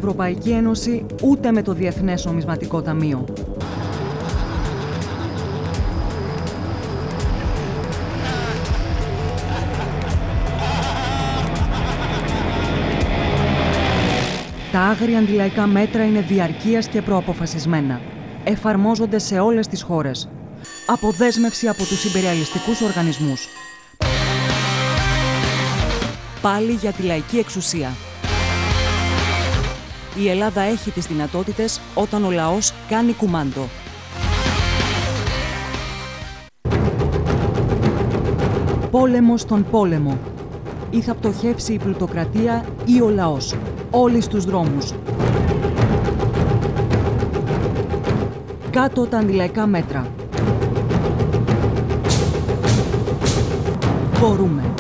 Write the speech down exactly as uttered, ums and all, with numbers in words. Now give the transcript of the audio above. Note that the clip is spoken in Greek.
Ευρωπαϊκή Ένωση, ούτε με το Διεθνές Νομισματικό Ταμείο. Τα άγρια αντιλαϊκά μέτρα είναι διαρκείας και προαποφασισμένα. Εφαρμόζονται σε όλες τις χώρες. Αποδέσμευση από τους ιμπεριαλιστικούς οργανισμούς. Πάλι για τη λαϊκή εξουσία. Η Ελλάδα έχει τις δυνατότητες όταν ο λαός κάνει κουμάντο. Πόλεμος στον πόλεμο. Ή θα πτωχεύσει η πλουτοκρατία ή ο λαός. Όλοι στους δρόμους. Κάτω τα αντιλαϊκά μέτρα. Μπορούμε.